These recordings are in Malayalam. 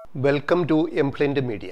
Welcome to എംപ്ലിൻ്റ് media.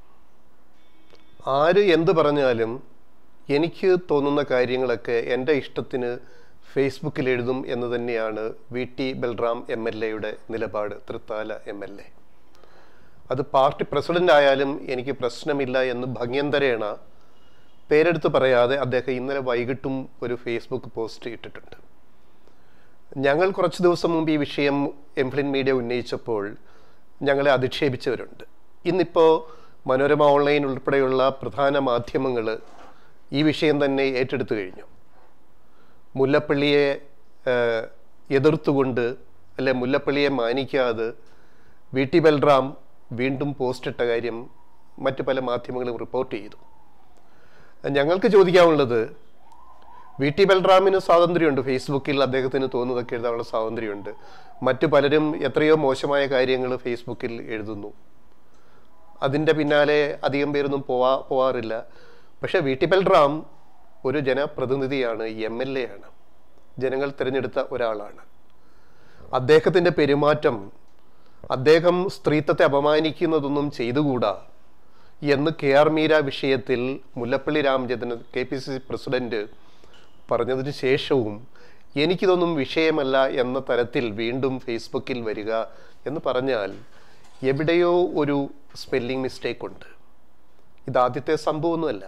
ആര് എന്ത് പറഞ്ഞാലും എനിക്ക് തോന്നുന്ന കാര്യങ്ങളൊക്കെ എൻ്റെ ഇഷ്ടത്തിന് ഫേസ്ബുക്കിൽ എഴുതും എന്ന് തന്നെയാണ് വി.ടി. ബൽറാം എം.എൽ.എയുടെ നിലപാട്. തൃത്താല എം.എൽ.എ. അത് പാർട്ടി പ്രസിഡൻ്റ് ആയാലും എനിക്ക് പ്രശ്നമില്ല എന്ന് ഭംഗ്യന്തരേണ പേരെടുത്ത് പറയാതെ അദ്ദേഹം ഇന്നലെ വൈകിട്ടും ഒരു ഫേസ്ബുക്ക് പോസ്റ്റ് ഇട്ടിട്ടുണ്ട്. ഞങ്ങൾ കുറച്ച് ദിവസം മുമ്പ് ഈ വിഷയം എംപ്ലിൻ്റ് മീഡിയ ഉന്നയിച്ചപ്പോൾ ഞങ്ങളെ അധിക്ഷേപിച്ചവരുണ്ട്. ഇന്നിപ്പോൾ മനോരമ ഓൺലൈൻ ഉൾപ്പെടെയുള്ള പ്രധാന മാധ്യമങ്ങൾ ഈ വിഷയം തന്നെ ഏറ്റെടുത്തു കഴിഞ്ഞു. മുല്ലപ്പള്ളിയെ എതിർത്തുകൊണ്ട് അല്ലെ മുല്ലപ്പള്ളിയെ മാനിക്കാതെ വി.ടി. ബൽറാം വീണ്ടും പോസ്റ്റ് ഇട്ട കാര്യം മറ്റു പല മാധ്യമങ്ങളും റിപ്പോർട്ട് ചെയ്തു. ഞങ്ങൾക്ക് ചോദിക്കാനുള്ളത്, വി.ടി. ബൽറാമിന് സ്വാതന്ത്ര്യമുണ്ട്, ഫേസ്ബുക്കിൽ അദ്ദേഹത്തിന് തോന്നുന്നതൊക്കെ എഴുതാനുള്ള സ്വാതന്ത്ര്യമുണ്ട്. മറ്റു പലരും എത്രയോ മോശമായ കാര്യങ്ങൾ ഫേസ്ബുക്കിൽ എഴുതുന്നു, അതിൻ്റെ പിന്നാലെ അധികം പേരൊന്നും പോവാറില്ല. പക്ഷേ വി.ടി. ബൽറാം ഒരു ജനപ്രതിനിധിയാണ്, എം.എൽ.എ. ആണ്, ജനങ്ങൾ തിരഞ്ഞെടുത്ത ഒരാളാണ്. അദ്ദേഹത്തിൻ്റെ പെരുമാറ്റം, അദ്ദേഹം സ്ത്രീത്വത്തെ അപമാനിക്കുന്നതൊന്നും ചെയ്തുകൂടാ എന്ന് കെ.ആർ. മീര വിഷയത്തിൽ മുല്ലപ്പള്ളി രാമചന്ദ്രൻ KPCC പ്രസിഡന്റ് പറഞ്ഞതിന് ശേഷവും എനിക്കിതൊന്നും വിഷയമല്ല എന്ന തരത്തിൽ വീണ്ടും ഫേസ്ബുക്കിൽ വരിക എന്ന് പറഞ്ഞാൽ എവിടെയോ ഒരു സ്പെല്ലിംഗ് മിസ്റ്റേക്ക് ഉണ്ട്. ഇതാദ്യത്തെ സംഭവമൊന്നുമല്ല.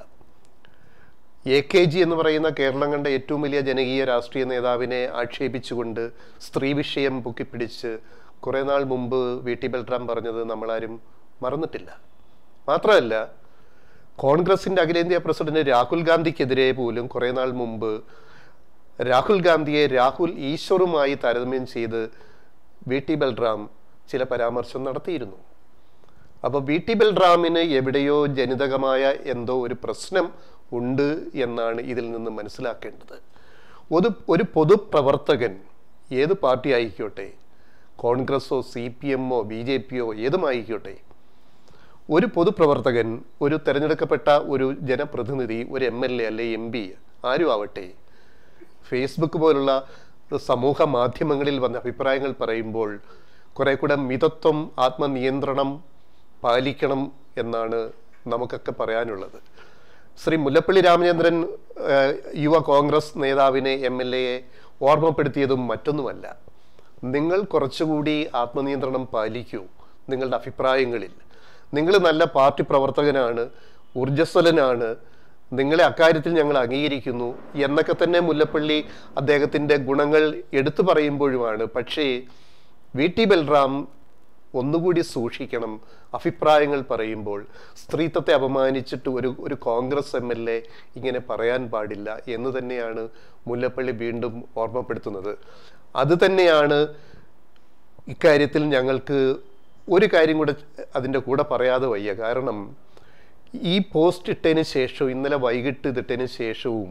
AKG എന്ന് പറയുന്ന കേരളം കണ്ട ഏറ്റവും വലിയ ജനകീയ രാഷ്ട്രീയ നേതാവിനെ ആക്ഷേപിച്ചുകൊണ്ട് സ്ത്രീ വിഷയം പൊക്കിപ്പിടിച്ച് കുറേ നാൾ മുമ്പ് വി.ടി. ബൽറാം പറഞ്ഞത് നമ്മളാരും മറന്നിട്ടില്ല. മാത്രമല്ല, കോൺഗ്രസിൻ്റെ അഖിലേന്ത്യാ പ്രസിഡന്റ് രാഹുൽ ഗാന്ധിക്കെതിരെ പോലും കുറേ നാൾ മുമ്പ് രാഹുൽ ഗാന്ധിയെ രാഹുൽ ഈശ്വറുമായി താരതമ്യം ചെയ്ത് വി.ടി. ബൽറാം ചില പരാമർശം നടത്തിയിരുന്നു. അപ്പോൾ വി.ടി. ബൽറാമിന് എവിടെയോ ജനിതകമായ എന്തോ ഒരു പ്രശ്നം ഉണ്ട് എന്നാണ് ഇതിൽ നിന്ന് മനസ്സിലാക്കേണ്ടത്. ഒരു പൊതുപ്രവർത്തകൻ ഏത് പാർട്ടി ആയിക്കോട്ടെ, കോൺഗ്രസോ CPM-ഓ BJP-യോ ഏതുമായിക്കോട്ടെ, ഒരു പൊതുപ്രവർത്തകൻ, ഒരു തിരഞ്ഞെടുക്കപ്പെട്ട ഒരു ജനപ്രതിനിധി, ഒരു MLA അല്ലെ MP ആരും ആവട്ടെ, ഫേസ്ബുക്ക് പോലുള്ള സമൂഹ മാധ്യമങ്ങളിൽ വന്ന അഭിപ്രായങ്ങൾ പറയുമ്പോൾ കുറെ കൂടെ മിതത്വം, ആത്മനിയന്ത്രണം പാലിക്കണം എന്നാണ് നമുക്കൊക്കെ പറയാനുള്ളത്. ശ്രീ മുല്ലപ്പള്ളി രാമചന്ദ്രൻ യുവ കോൺഗ്രസ് നേതാവിനെ MLA-യെ ഓർമ്മപ്പെടുത്തിയതും മറ്റൊന്നുമല്ല. നിങ്ങൾ കുറച്ചുകൂടി ആത്മനിയന്ത്രണം പാലിക്കൂ നിങ്ങളുടെ അഭിപ്രായങ്ങളിൽ. നിങ്ങൾ നല്ല പാർട്ടി പ്രവർത്തകനാണ്, ഊർജ്ജസ്വലനാണ്, നിങ്ങളെ അക്കാര്യത്തിൽ ഞങ്ങൾ അംഗീകരിക്കുന്നു എന്നൊക്കെ തന്നെ മുല്ലപ്പള്ളി അദ്ദേഹത്തിൻ്റെ ഗുണങ്ങൾ എടുത്തു പറയുമ്പോഴുമാണ്. പക്ഷേ വി.ടി. ബൽറാം ഒന്നുകൂടി സൂക്ഷിക്കണം അഭിപ്രായങ്ങൾ പറയുമ്പോൾ. സ്ത്രീത്വത്തെ അപമാനിച്ചിട്ട് ഒരു കോൺഗ്രസ് MLA ഇങ്ങനെ പറയാൻ പാടില്ല എന്ന് തന്നെയാണ് മുല്ലപ്പള്ളി വീണ്ടും ഓർമ്മപ്പെടുത്തുന്നത്. അത് തന്നെയാണ് ഇക്കാര്യത്തിൽ ഞങ്ങൾക്ക് ഒരു കാര്യം കൂടെ അതിൻ്റെ കൂടെ പറയാതെ വയ്യ. കാരണം ഈ പോസ്റ്റ് ഇട്ടതിന് ശേഷവും, ഇന്നലെ വൈകിട്ട് ഇതിട്ടതിന് ശേഷവും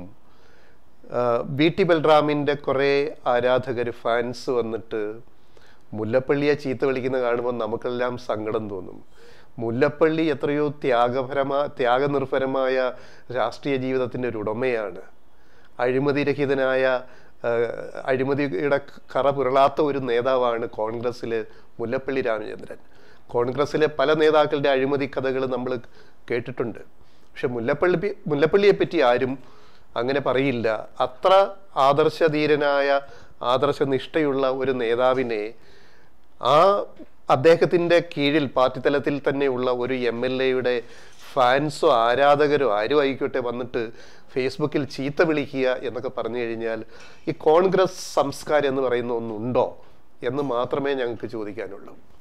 വി.ടി. ബൽറാമിൻ്റെ കുറേ ആരാധകർ, ഫാൻസ് വന്നിട്ട് മുല്ലപ്പള്ളിയെ ചീത്ത വിളിക്കുന്ന കാണുമ്പോൾ നമുക്കെല്ലാം സങ്കടം തോന്നും. മുല്ലപ്പള്ളി എത്രയോ ത്യാഗനിർഭരമായ രാഷ്ട്രീയ ജീവിതത്തിൻ്റെ ഒരു ഉടമയാണ്. അഴിമതിരഹിതനായ, അഴിമതിയുടെ കറ പുരളാത്ത ഒരു നേതാവാണ് കോൺഗ്രസ്സിൽ മുല്ലപ്പള്ളി രാമചന്ദ്രൻ. കോൺഗ്രസ്സിലെ പല നേതാക്കളുടെ അഴിമതി കഥകൾ നമ്മൾ കേട്ടിട്ടുണ്ട്. പക്ഷെ മുല്ലപ്പള്ളിയെ പറ്റി ആരും അങ്ങനെ പറയില്ല. അത്ര ആദർശധീരനായ, ആദർശനിഷ്ഠയുള്ള ഒരു നേതാവിനെ അദ്ദേഹത്തിൻ്റെ കീഴിൽ പാർട്ടി തലത്തിൽ തന്നെയുള്ള ഒരു MLA-യുടെ ഫാൻസോ ആരാധകരോ ആരും ആയിക്കോട്ടെ വന്നിട്ട് ഫേസ്ബുക്കിൽ ചീത്ത വിളിക്കുക എന്നൊക്കെ പറഞ്ഞു കഴിഞ്ഞാൽ ഈ കോൺഗ്രസ് സംസ്കാരം എന്ന് പറയുന്ന ഒന്നുണ്ടോ എന്ന് മാത്രമേ ഞങ്ങൾക്ക് ചോദിക്കാനുള്ളൂ.